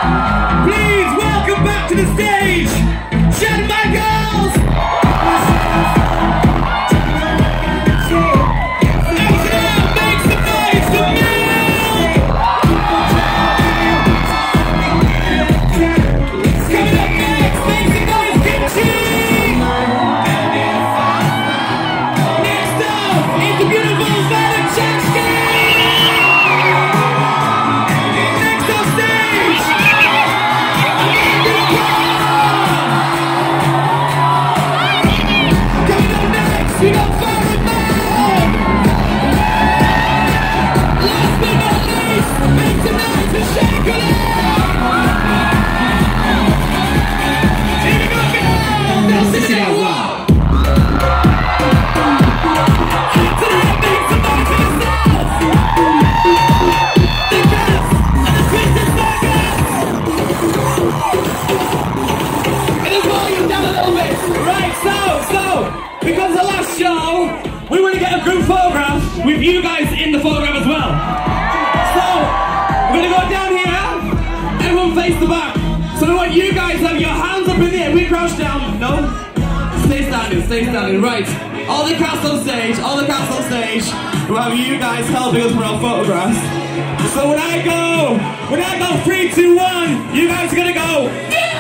Please welcome back to the stage, Chad Michaels! Make some noise for me! Coming up next, make some noise, Kimchi! Next up, it's the beautiful Valichensky! Next on stage, coming up next, we got Farrah Mann! Last but not least, make some noise for Shankly! Here we go now! Now sing it out loud! Tonight, make some noise for yourself! The Cats and the Twisted Circus! And the volume down a little bit! Right, so, because the last show, we want to get a group photograph with you guys in the photograph as well. So, we're going to go down here, everyone face the back. So we want you guys to have your hands up in the air. We crouch down, no? Stay standing, right. All the cast on stage, we'll have you guys helping us for our photographs. So when I go 3, 2, 1, you guys are gonna go, yeah!